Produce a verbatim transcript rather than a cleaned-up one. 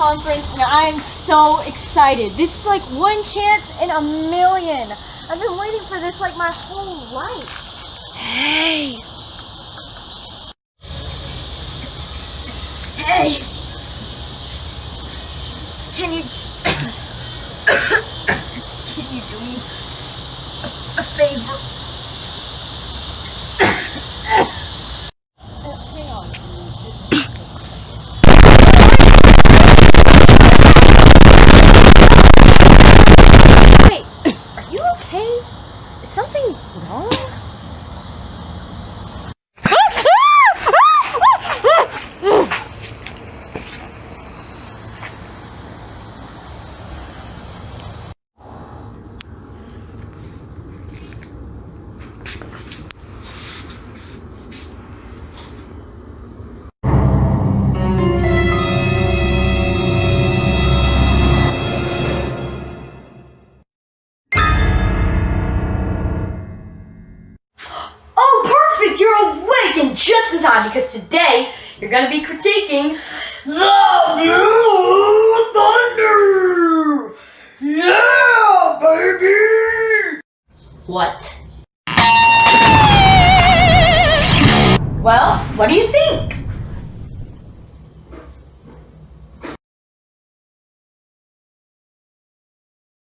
conference, and I am so excited. This is like one chance in a million. I've been waiting for this like my whole life. Hey. Hey. Can you... Can you do me a, a favor? Hang on. Is something wrong? You're awake and just in time, because today you're gonna be critiquing the Blue Thunder! Yeah, baby! What? Well, what do you think?